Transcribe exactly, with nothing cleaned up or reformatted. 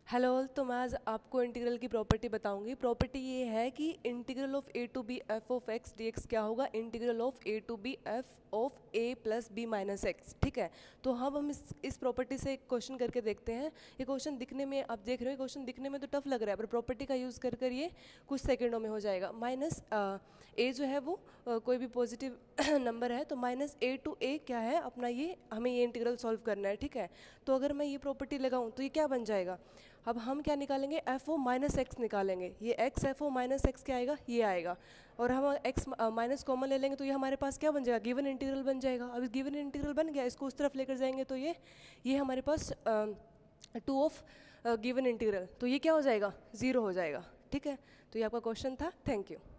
Hello all, तो मैं आज आपको इंटीग्रल की प्रॉपर्टी बताऊंगी। प्रॉपर्टी ये है कि integral of A to B F of X D X क्या होगा, integral of A to B F of A plus B minus X. ठीक है, तो अब हम इस इस प्रॉपर्टी से एक क्वेश्चन करके देखते हैं। ये क्वेश्चन दिखने में, आप देख रहे हो, क्वेश्चन दिखने में तो टफ लग रहा है, पर प्रॉपर्टी का यूज़ कर कर ये कुछ सेकेंडों में हो जाएगा। माइनस ए जो है वो आ, कोई भी पॉजिटिव नंबर है, तो माइनस ए टू ए क्या है अपना, ये हमें ये इंटीग्रल सॉल्व करना है। ठीक है, तो अगर मैं ये प्रॉपर्टी लगाऊं तो ये क्या बन जाएगा। अब हम क्या निकालेंगे, एफ ओ माइनस एक्स निकालेंगे। ये X F of minus X क्या आएगा, ये आएगा। और हम एक्स माइनस कॉमन ले लेंगे तो ये हमारे पास क्या बन जाएगा, गिवन इंटीग्रल बन जाएगा। अब इस गिवन इंटीग्रल बन गया, इसको उस तरफ लेकर जाएंगे तो ये ये हमारे पास टू ऑफ गिवन इंटीग्रल, तो ये क्या हो जाएगा, ज़ीरो हो जाएगा। ठीक है, तो ये आपका क्वेश्चन था। Thank you.